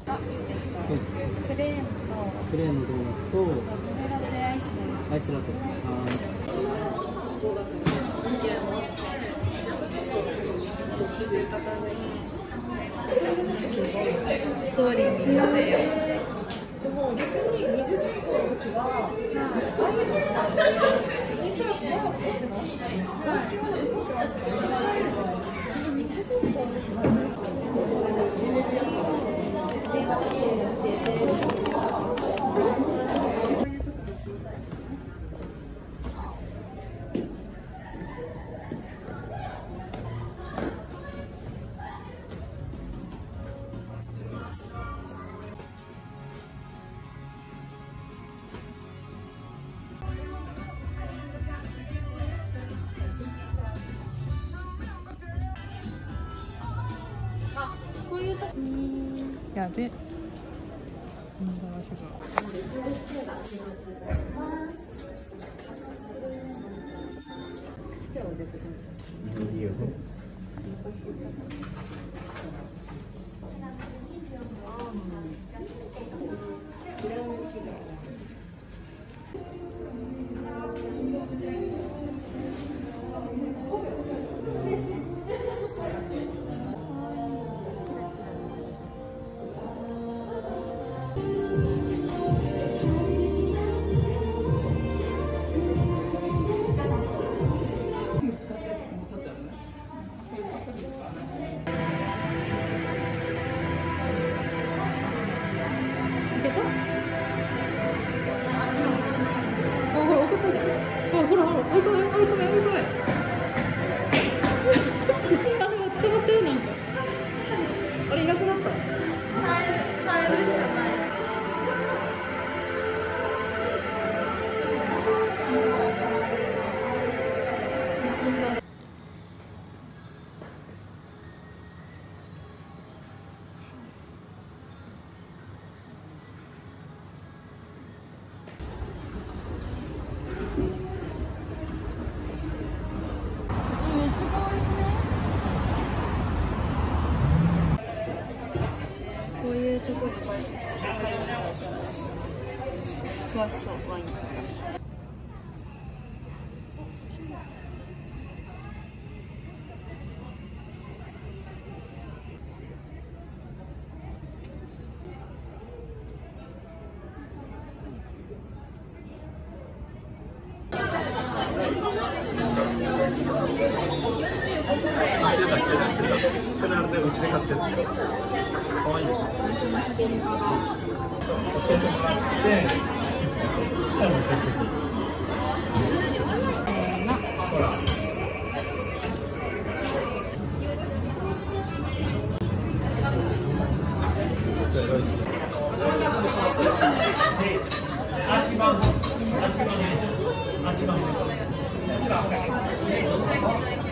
あ、いいですか。クレーンとプレーンのドーナツとミネラルでアイス。 アイスラテ。 ストーリーに乗せよう。 でも逆に20歳以降の時は、E プラスは残ってます。公式まで残ってますから、20歳以降の時はそういうとこ。 やべ。 いいよ。 あれいなくなった。変えるしかない。めっちゃ可愛くね。こういうところ詳しそうワインとか。 それあれでうちで買ってる。可愛いでしょ。教えてもらって、最後に接触。ほら。8番。